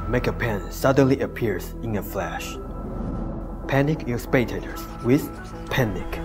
Michael Penn suddenly appears in a flash. Panic your spectators with Panic.